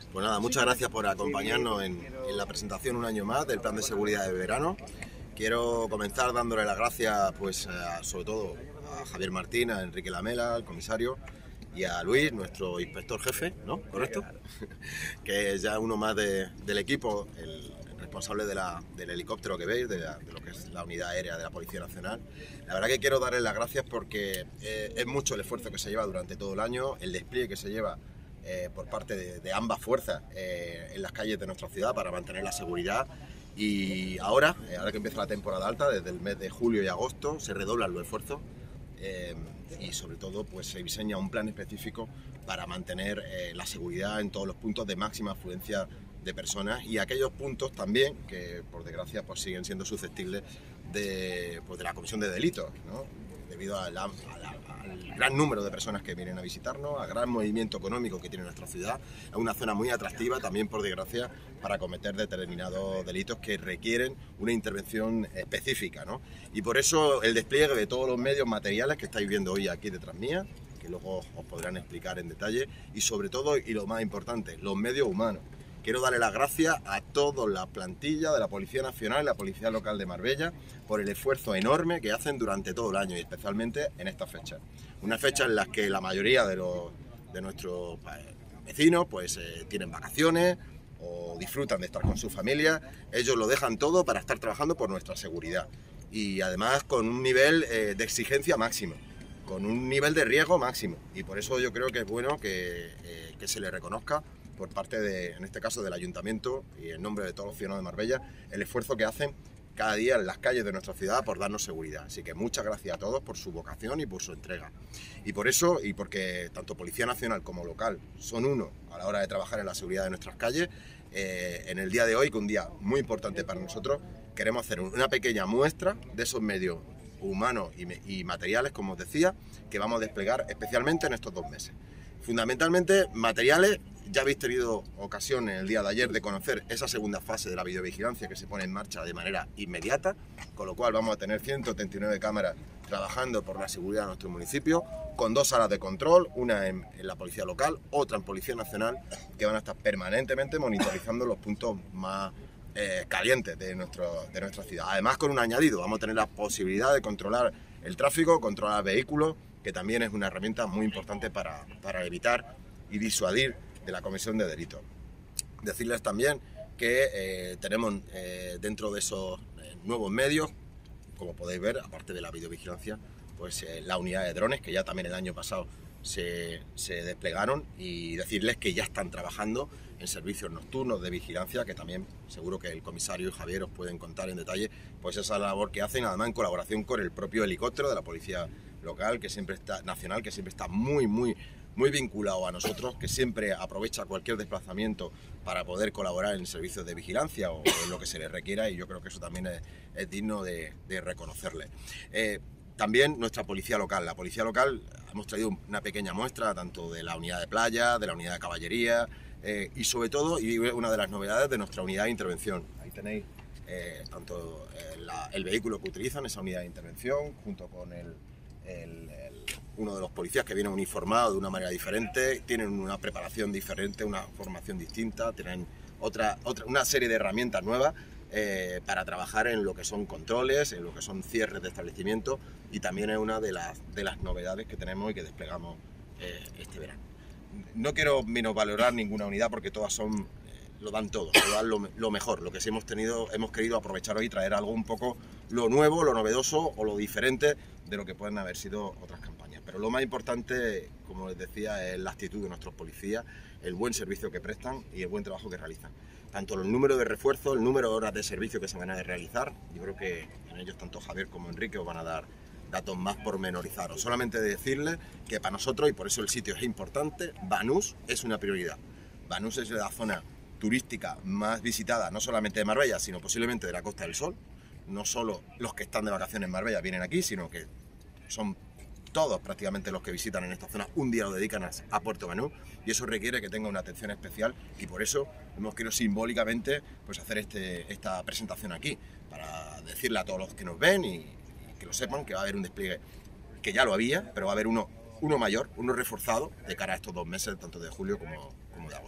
Pues nada, muchas gracias por acompañarnos en la presentación un año más del Plan de Seguridad de Verano. Quiero comenzar dándole las gracias, sobre todo a Javier Martín, a Enrique Lamela, al comisario, y a Luis, nuestro inspector jefe, ¿no? ¿Correcto? Que es ya uno más del equipo, el responsable del helicóptero que veis, de lo que es la unidad aérea de la Policía Nacional. La verdad que quiero darles las gracias porque es mucho el esfuerzo que se lleva durante todo el año, el despliegue que se lleva por parte de ambas fuerzas en las calles de nuestra ciudad para mantener la seguridad. Y ahora que empieza la temporada alta, desde el mes de julio y agosto, se redoblan los esfuerzos y sobre todo pues se diseña un plan específico para mantener la seguridad en todos los puntos de máxima afluencia de personas y aquellos puntos también que por desgracia pues siguen siendo susceptibles de la comisión de delitos, ¿no? Debido al gran número de personas que vienen a visitarnos, al gran movimiento económico que tiene nuestra ciudad. Es una zona muy atractiva también, por desgracia, para cometer determinados delitos que requieren una intervención específica, ¿no? Y por eso el despliegue de todos los medios materiales que estáis viendo hoy aquí detrás mía, que luego os podrán explicar en detalle, y sobre todo, y lo más importante, los medios humanos. Quiero darle las gracias a toda la plantilla de la Policía Nacional y la Policía Local de Marbella por el esfuerzo enorme que hacen durante todo el año y especialmente en esta fecha. Una fecha en la que la mayoría de nuestros vecinos pues tienen vacaciones o disfrutan de estar con su familia. Ellos lo dejan todo para estar trabajando por nuestra seguridad y además con un nivel de exigencia máximo, con un nivel de riesgo máximo, y por eso yo creo que es bueno que se le reconozca por parte en este caso del Ayuntamiento y en nombre de todos los ciudadanos de Marbella, el esfuerzo que hacen cada día en las calles de nuestra ciudad por darnos seguridad. Así que muchas gracias a todos por su vocación y por su entrega. Y por eso, y porque tanto Policía Nacional como local son uno a la hora de trabajar en la seguridad de nuestras calles, en el día de hoy, que es un día muy importante para nosotros, queremos hacer una pequeña muestra de esos medios humanos y materiales, como os decía, que vamos a desplegar especialmente en estos 2 meses. Fundamentalmente materiales. Ya habéis tenido ocasión en el día de ayer de conocer esa segunda fase de la videovigilancia que se pone en marcha de manera inmediata, con lo cual vamos a tener 139 cámaras trabajando por la seguridad de nuestro municipio, con 2 salas de control, una en la Policía Local, otra en Policía Nacional, que van a estar permanentemente monitorizando los puntos más calientes de nuestra ciudad. Además, con un añadido, vamos a tener la posibilidad de controlar el tráfico, controlar vehículos, que también es una herramienta muy importante para evitar y disuadir de la comisión de delitos. Decirles también que tenemos dentro de esos nuevos medios, como podéis ver, aparte de la videovigilancia, pues la unidad de drones, que ya también el año pasado se desplegaron, y decirles que ya están trabajando en servicios nocturnos de vigilancia, que también seguro que el comisario y Javier os pueden contar en detalle pues esa labor que hacen, además en colaboración con el propio helicóptero de la Policía Local, nacional, que siempre está muy vinculado a nosotros, que siempre aprovecha cualquier desplazamiento para poder colaborar en servicios de vigilancia o en lo que se le requiera, y yo creo que eso también es digno de reconocerle. También nuestra policía local. La policía local, hemos traído una pequeña muestra tanto de la unidad de playa, de la unidad de caballería y sobre todo, y una de las novedades, de nuestra unidad de intervención. Ahí tenéis tanto el vehículo que utilizan, esa unidad de intervención, junto con uno de los policías que viene uniformado de una manera diferente, tienen una preparación diferente, una formación distinta, tienen una serie de herramientas nuevas para trabajar en lo que son controles, en lo que son cierres de establecimientos, y también es una de las novedades que tenemos y que desplegamos este verano. No quiero menosvalorar ninguna unidad porque todas lo dan todo, lo dan lo mejor. Lo que sí hemos querido aprovechar hoy y traer algo un poco lo nuevo, lo novedoso o lo diferente de lo que pueden haber sido otras campañas. Pero lo más importante, como les decía, es la actitud de nuestros policías, el buen servicio que prestan y el buen trabajo que realizan. Tanto el número de refuerzos, el número de horas de servicio que se van a realizar, yo creo que en ellos tanto Javier como Enrique os van a dar datos más pormenorizados. Solamente decirles que para nosotros, y por eso el sitio es importante, Banús es una prioridad. Banús es la zona turística más visitada, no solamente de Marbella, sino posiblemente de la Costa del Sol. No solo los que están de vacaciones en Marbella vienen aquí, sino que son todos prácticamente los que visitan en esta zona un día lo dedican a Puerto Banús, y eso requiere que tenga una atención especial, y por eso hemos querido simbólicamente pues hacer esta presentación aquí, para decirle a todos los que nos ven y que lo sepan, que va a haber un despliegue, que ya lo había, pero va a haber uno mayor, uno reforzado de cara a estos 2 meses, tanto de julio como de agosto.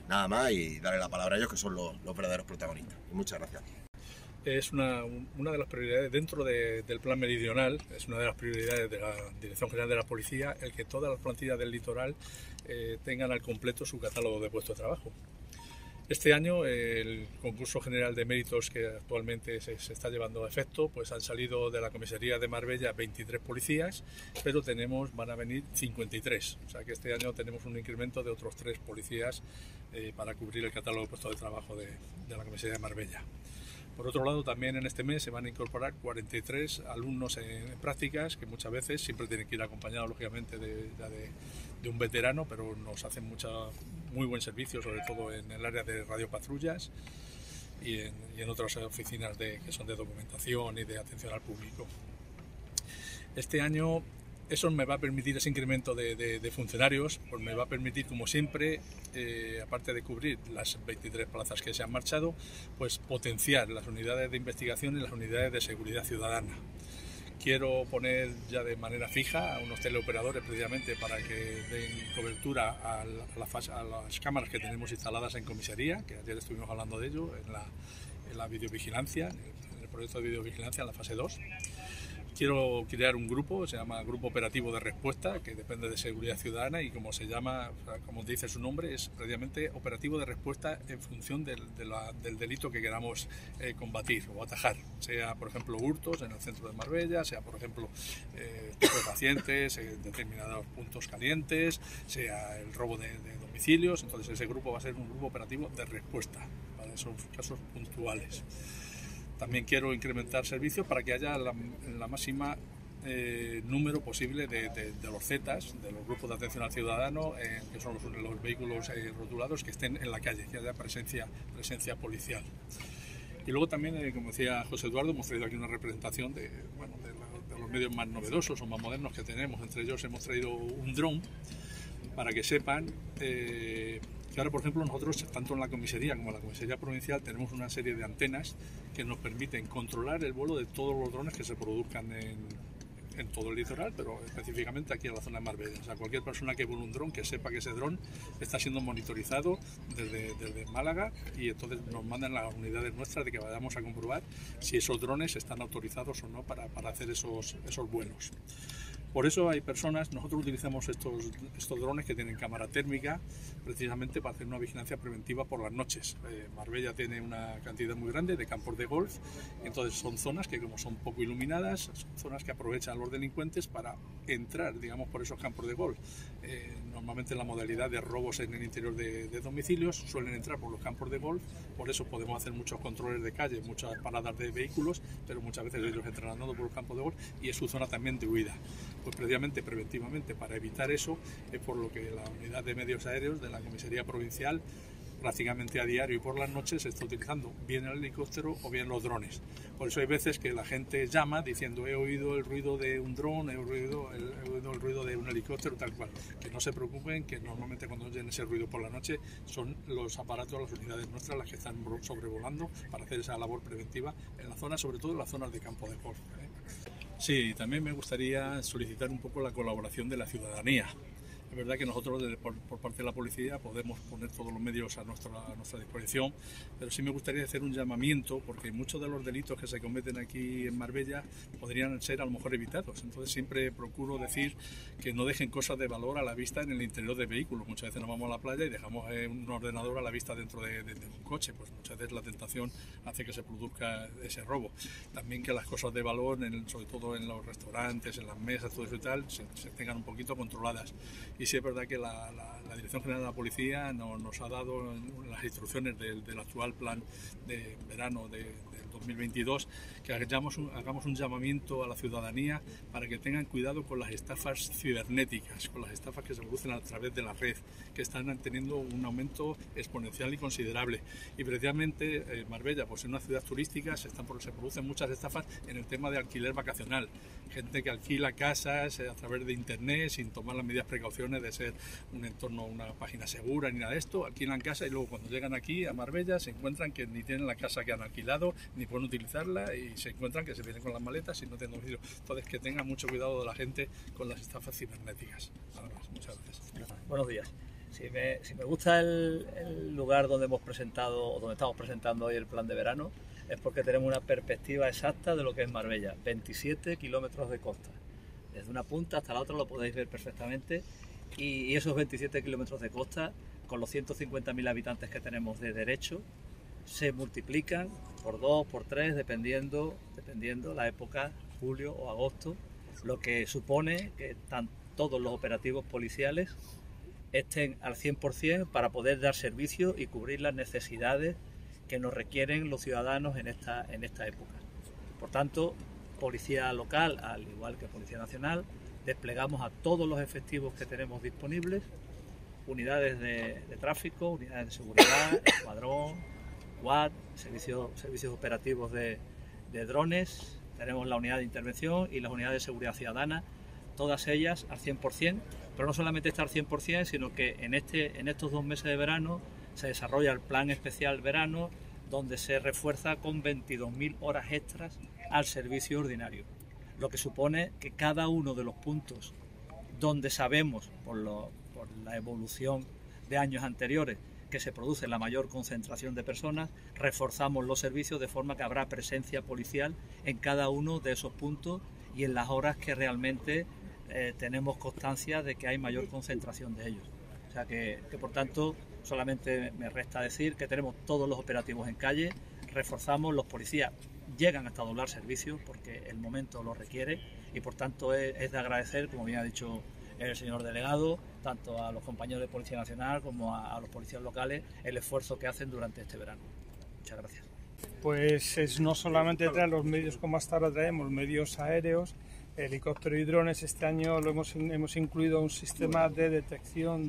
nada más y darle la palabra a ellos, que son los verdaderos protagonistas. Y muchas gracias. Es una de las prioridades dentro del plan meridional, es una de las prioridades de la Dirección General de la Policía, el que todas las plantillas del litoral tengan al completo su catálogo de puestos de trabajo. Este año el concurso general de méritos que actualmente se está llevando a efecto, pues han salido de la comisaría de Marbella 23 policías, pero van a venir 53, o sea que este año tenemos un incremento de otros 3 policías para cubrir el catálogo de puestos de trabajo de la comisaría de Marbella. Por otro lado, también en este mes se van a incorporar 43 alumnos en prácticas, que muchas veces siempre tienen que ir acompañados, lógicamente, de un veterano, pero nos hacen muy buen servicio, sobre todo en el área de radiopatrullas y en otras oficinas que son de documentación y de atención al público. Este año eso me va a permitir, ese incremento de funcionarios, pues me va a permitir, como siempre, aparte de cubrir las 23 plazas que se han marchado, pues potenciar las unidades de investigación y las unidades de seguridad ciudadana. Quiero poner ya de manera fija a unos teleoperadores precisamente para que den cobertura a las cámaras que tenemos instaladas en comisaría, que ayer estuvimos hablando de ello, en la videovigilancia, en el proyecto de videovigilancia en la fase 2. Quiero crear un grupo, se llama Grupo Operativo de Respuesta, que depende de Seguridad Ciudadana y como se llama, como dice su nombre, es precisamente operativo de respuesta en función del delito que queramos combatir o atajar, sea por ejemplo hurtos en el centro de Marbella, sea por ejemplo pacientes en determinados puntos calientes, sea el robo de domicilios. Entonces ese grupo va a ser un grupo operativo de respuesta para esos casos puntuales. También quiero incrementar servicios para que haya la máxima número posible de los Zetas, de los grupos de atención al ciudadano, que son los vehículos rotulados que estén en la calle, que haya presencia policial. Y luego también, como decía José Eduardo, hemos traído aquí una representación de los medios más novedosos o más modernos que tenemos. Entre ellos hemos traído un dron para que sepan que ahora, por ejemplo, nosotros, tanto en la comisaría como en la comisaría provincial, tenemos una serie de antenas que nos permiten controlar el vuelo de todos los drones que se produzcan en todo el litoral, pero específicamente aquí en la zona de Marbella. O sea, cualquier persona que vuele un dron, que sepa que ese dron está siendo monitorizado desde Málaga, y entonces nos mandan las unidades nuestras de que vayamos a comprobar si esos drones están autorizados o no para hacer esos vuelos. Por eso hay personas, nosotros utilizamos estos drones que tienen cámara térmica precisamente para hacer una vigilancia preventiva por las noches. Marbella tiene una cantidad muy grande de campos de golf, entonces son zonas que, como son poco iluminadas, son zonas que aprovechan los delincuentes para entrar, digamos, por esos campos de golf. Normalmente la modalidad de robos en el interior de domicilios suelen entrar por los campos de golf, por eso podemos hacer muchos controles de calle, muchas paradas de vehículos, pero muchas veces ellos entran andando por los campos de golf y es su zona también de huida. Pues preventivamente para evitar eso es por lo que la unidad de medios aéreos de la comisaría provincial prácticamente a diario y por las noches se está utilizando bien el helicóptero o bien los drones. Por eso hay veces que la gente llama diciendo he oído el ruido de un dron, he oído el ruido de un helicóptero, tal cual. Que no se preocupen, que normalmente cuando oyen ese ruido por la noche son los aparatos, las unidades nuestras las que están sobrevolando para hacer esa labor preventiva en la zona, sobre todo en las zonas de campo de golf. Sí, también me gustaría solicitar un poco la colaboración de la ciudadanía. Es verdad que nosotros, por parte de la policía, podemos poner todos los medios a nuestra disposición, pero sí me gustaría hacer un llamamiento, porque muchos de los delitos que se cometen aquí en Marbella podrían ser a lo mejor evitados. Entonces siempre procuro decir que no dejen cosas de valor a la vista en el interior de vehículos. Muchas veces nos vamos a la playa y dejamos un ordenador a la vista dentro de un coche, pues muchas veces la tentación hace que se produzca ese robo. También que las cosas de valor, sobre todo en los restaurantes, en las mesas, todo eso y tal, se tengan un poquito controladas. Y sí es verdad que la Dirección General de la Policía nos ha dado las instrucciones del actual plan de verano del 2022, que hagamos un llamamiento a la ciudadanía para que tengan cuidado con las estafas cibernéticas, con las estafas que se producen a través de la red, que están teniendo un aumento exponencial y considerable. Y precisamente Marbella, pues en una ciudad turística, se producen muchas estafas en el tema de alquiler vacacional. Gente que alquila casas a través de internet sin tomar las medidas precauciones de ser un entorno, una página segura ni nada de esto, alquilan casa y luego cuando llegan aquí a Marbella se encuentran que ni tienen la casa que han alquilado, ni pueden utilizarla y se encuentran que se vienen con las maletas y no tienen domicilio. Entonces que tengan mucho cuidado de la gente con las estafas cibernéticas. Nada más, muchas gracias. Buenos días. Si me gusta el lugar donde hemos presentado, o donde estamos presentando hoy el plan de verano, es porque tenemos una perspectiva exacta de lo que es Marbella, 27 kilómetros de costa. Desde una punta hasta la otra lo podéis ver perfectamente, y esos 27 kilómetros de costa, con los 150.000 habitantes que tenemos de derecho, se multiplican por 2, por 3, dependiendo la época, julio o agosto, lo que supone que están todos los operativos policiales estén al 100% para poder dar servicio y cubrir las necesidades que nos requieren los ciudadanos en esta época. Por tanto, Policía Local, al igual que Policía Nacional, desplegamos a todos los efectivos que tenemos disponibles, unidades de tráfico, unidades de seguridad, escuadrón, quad, servicios operativos de drones, tenemos la unidad de intervención y las unidades de seguridad ciudadana, todas ellas al 100%, pero no solamente está al 100%, sino que en estos 2 meses de verano se desarrolla el plan especial verano, donde se refuerza con 22.000 horas extras al servicio ordinario, lo que supone que cada uno de los puntos donde sabemos, por la evolución de años anteriores, que se produce la mayor concentración de personas, reforzamos los servicios de forma que habrá presencia policial en cada uno de esos puntos y en las horas que realmente tenemos constancia de que hay mayor concentración de ellos. O sea que por tanto solamente me resta decir que tenemos todos los operativos en calle, reforzamos, los policías llegan hasta doblar servicios porque el momento lo requiere y por tanto es de agradecer, como bien ha dicho el señor delegado, tanto a los compañeros de Policía Nacional como a los policías locales, el esfuerzo que hacen durante este verano. Muchas gracias. Pues es no solamente traer los medios como hasta ahora traemos, medios aéreos, helicópteros y drones. Este año hemos incluido un sistema de detección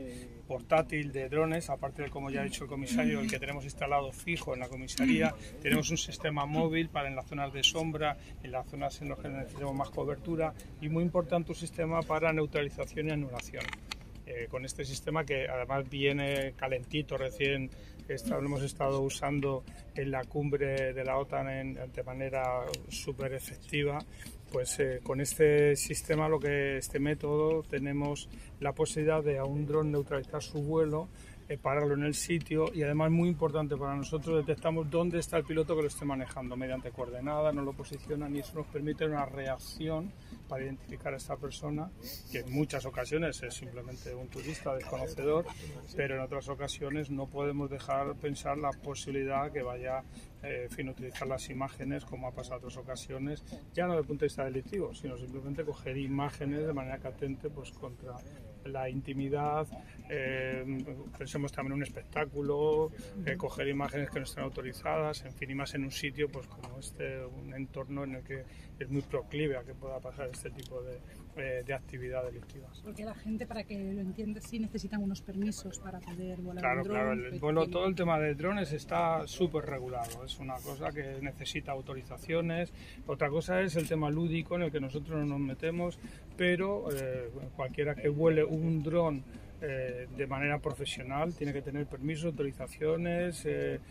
portátil de drones, aparte de, como ya ha dicho el comisario, el que tenemos instalado fijo en la comisaría. Tenemos un sistema móvil para en las zonas de sombra, en las zonas en las que necesitamos más cobertura, y muy importante un sistema para neutralización y anulación. Con este sistema, que además viene calentito, recién lo hemos estado usando en la cumbre de la OTAN de manera súper efectiva, pues con este sistema, este método, tenemos la posibilidad de a un dron neutralizar su vuelo, pararlo en el sitio, y además, muy importante para nosotros, detectamos dónde está el piloto que lo esté manejando mediante coordenadas, nos lo posicionan y eso nos permite una reacción para identificar a esta persona, que en muchas ocasiones es simplemente un turista desconocedor, pero en otras ocasiones no podemos dejar pensar la posibilidad que vaya utilizar las imágenes, como ha pasado en otras ocasiones, ya no desde el punto de vista delictivo, sino simplemente coger imágenes de manera que atente pues contra la intimidad, pensemos también en un espectáculo, coger imágenes que no estén autorizadas, en fin, y más en un sitio pues como un entorno en el que es muy proclive a que pueda pasar este tipo de actividad delictiva. Porque la gente, para que lo entienda, sí necesitan unos permisos para poder volar Claro, un dron. claro, el vuelo, todo el tema de drones está súper regulado, es una cosa que necesita autorizaciones. Otra cosa es el tema lúdico, en el que nosotros no nos metemos, pero cualquiera que vuele un dron de manera profesional tiene que tener permisos, autorizaciones,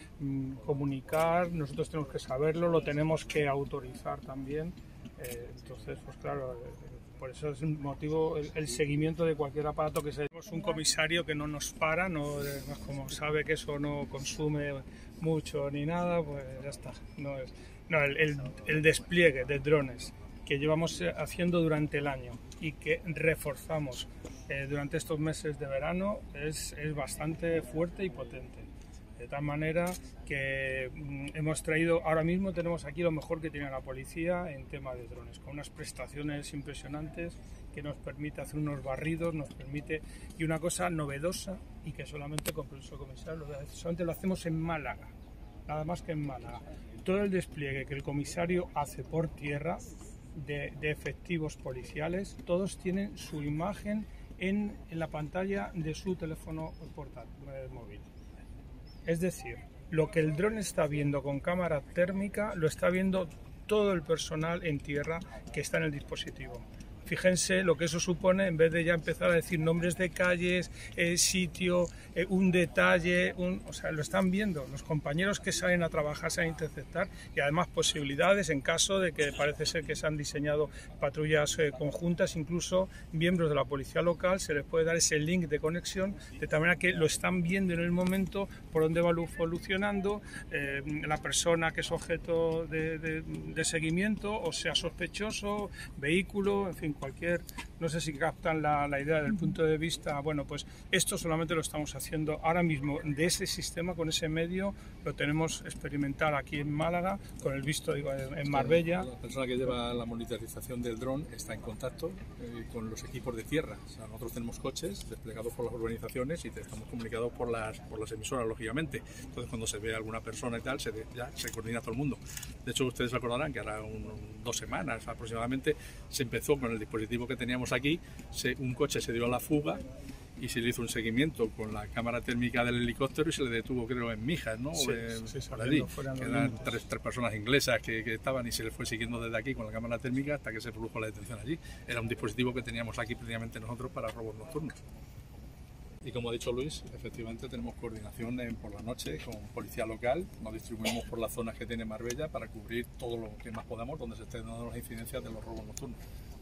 comunicar, nosotros tenemos que saberlo, lo tenemos que autorizar también. Entonces, pues claro, por eso es un motivo el seguimiento de cualquier aparato que se... Tenemos un comisario que no nos para, como sabe que eso no consume mucho ni nada, pues ya está. El despliegue de drones que llevamos haciendo durante el año y que reforzamos durante estos meses de verano es bastante fuerte y potente. De tal manera que hemos traído, ahora mismo tenemos aquí lo mejor que tiene la policía en tema de drones, con unas prestaciones impresionantes que nos permite hacer unos barridos, y una cosa novedosa y que solamente con permiso del comisario, solamente lo hacemos en Málaga, nada más que en Málaga. Todo el despliegue que el comisario hace por tierra de efectivos policiales, todos tienen su imagen en la pantalla de su teléfono portátil móvil. Es decir, lo que el dron está viendo con cámara térmica lo está viendo todo el personal en tierra que está en el dispositivo. fíjense lo que eso supone, en vez de ya empezar a decir nombres de calles, sitio, un detalle, o sea, lo están viendo. Los compañeros que salen a trabajar se van a interceptar, y además posibilidades en caso de que parece ser que se han diseñado patrullas conjuntas, incluso miembros de la policía local se les puede dar ese link de conexión, de tal manera que lo están viendo en el momento por dónde va evolucionando la persona que es objeto de seguimiento, o sea sospechoso, vehículo, en fin, cualquier, no sé si captan la idea desde el punto de vista. Bueno, pues esto solamente lo estamos haciendo ahora mismo de ese sistema, con ese medio, lo tenemos experimental aquí en Málaga, con el visto, digo, en Marbella. La persona que lleva la monitorización del dron está en contacto con los equipos de tierra. O sea, nosotros tenemos coches desplegados por las urbanizaciones y estamos comunicados por las emisoras, lógicamente. Entonces, cuando se ve alguna persona y tal, ya se coordina todo el mundo. De hecho, ustedes recordarán que ahora 2 semanas aproximadamente se empezó con el dispositivo que teníamos aquí, un coche se dio a la fuga y se le hizo un seguimiento con la cámara térmica del helicóptero y se le detuvo, creo, en Mijas, ¿no? Sí, por allí, que eran tres personas inglesas que estaban, y se le fue siguiendo desde aquí con la cámara térmica hasta que se produjo la detención allí. Era un dispositivo que teníamos aquí previamente nosotros para robos nocturnos. Y como ha dicho Luis, efectivamente tenemos coordinación por la noche con policía local, nos distribuimos por las zonas que tiene Marbella para cubrir todo lo que más podamos donde se estén dando las incidencias de los robos nocturnos.